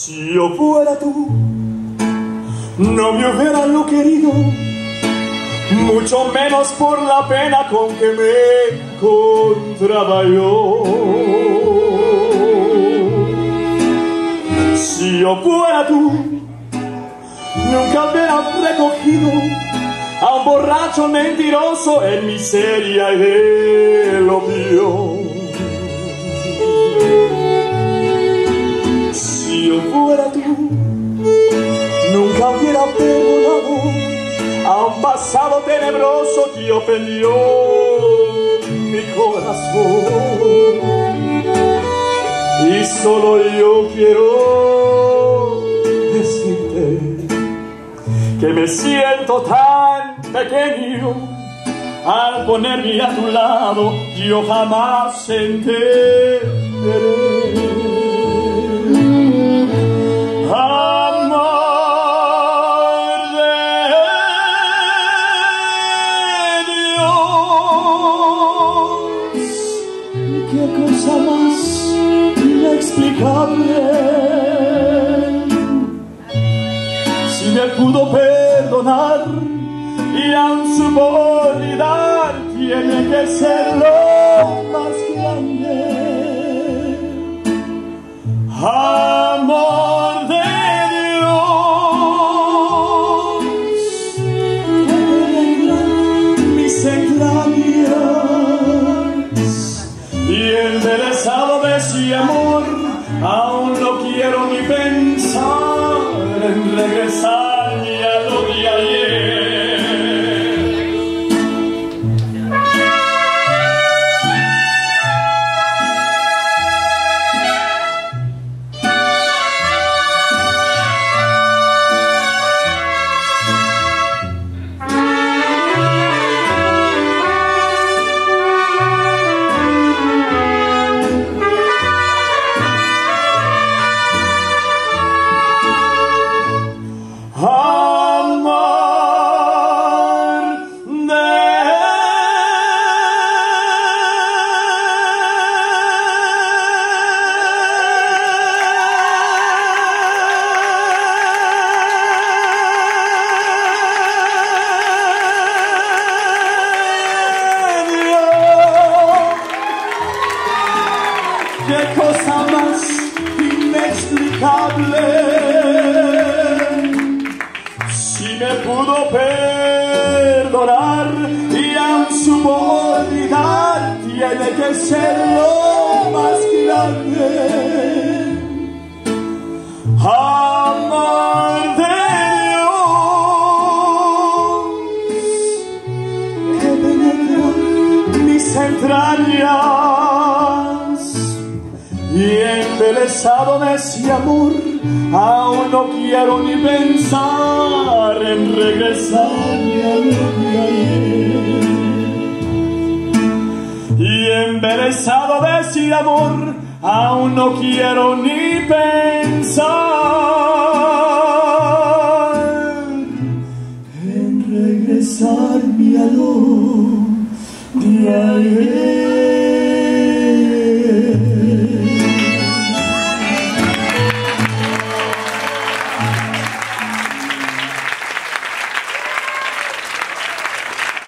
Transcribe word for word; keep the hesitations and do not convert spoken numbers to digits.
Si yo fuera tú, no me hubiera lo querido, mucho menos por la pena con que me encontraba yo. Si yo fuera tú, nunca hubiera recogido a un borracho mentiroso en miseria y del opio. Si yo fuera tú, nunca hubiera perdonado a un pasado tenebroso que ofendió mi corazón. Y solo yo quiero decirte que me siento tan pequeño al ponerme a tu lado, yo jamás entenderé. Qué cosa más inexplicable. Si me pudo perdonar y aún supo olvidar, tiene que ser lo más grande. Amor de Dios, que penetran mis entrañas. Y embelesado de ese amor, aún no quiero ni pensar en regresar ni a lo de ayer. Qué cosa más inexplicable. Si me pudo perdonar y aún supo olvidar, tiene que ser lo más grande. Amor de Dios, que penetra mis entrañas. Y embelesado de ese amor, aún no quiero ni pensar en regresar ni a lo de ayer. Y embelesado de ese amor, aún no quiero ni pensar en regresar ni a lo de ayer.